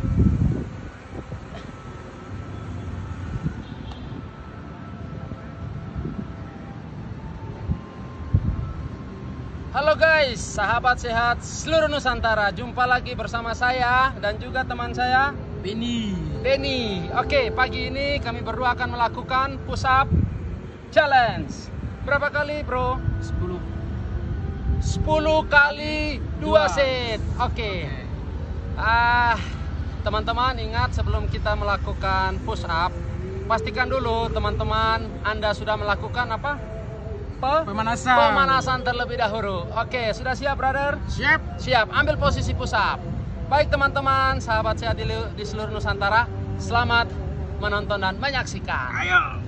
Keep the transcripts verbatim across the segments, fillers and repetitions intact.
Halo guys, sahabat sehat seluruh Nusantara. Jumpa lagi bersama saya dan juga teman saya Benny. Benny. Oke, pagi ini kami berdua akan melakukan push up challenge. Berapa kali bro? sepuluh. sepuluh kali dua set. Oke. Ah, teman-teman ingat, sebelum kita melakukan push up, pastikan dulu teman-teman Anda sudah melakukan apa? Pemanasan. Pemanasan terlebih dahulu. Oke, sudah siap brother? Siap. Siap, ambil posisi push up. Baik teman-teman, sahabat sehat di, di seluruh Nusantara, selamat menonton dan menyaksikan. Ayo.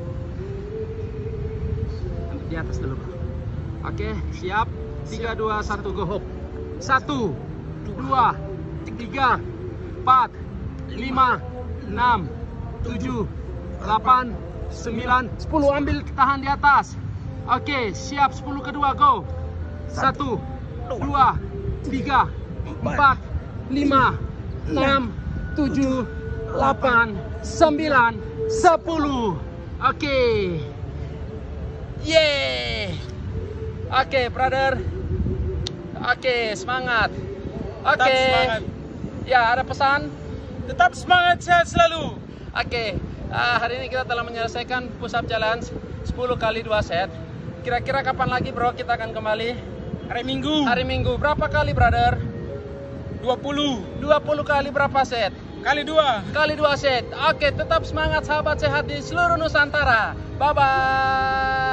Di atas dulu bro. Oke, siap. tiga, dua, satu, go hop. satu, dua, tiga, empat, lima, enam, tujuh, delapan, sembilan, sepuluh. Ambil, tahan di atas. Oke, siap. sepuluh kedua, go. satu, dua, tiga, empat, lima, enam, tujuh, delapan, sembilan, sepuluh. Oke. Yeay. Oke, brother. Oke, semangat. Oke. Tetap semangat. Ya, ada pesan? Tetap semangat, sehat selalu. Oke, uh, hari ini kita telah menyelesaikan push up challenge sepuluh kali dua set. Kira-kira kapan lagi bro kita akan kembali? Hari Minggu. Hari Minggu. Berapa kali brother? dua puluh. dua puluh kali berapa set? Kali dua. Kali dua set. Oke, tetap semangat sahabat sehat di seluruh Nusantara. Bye-bye.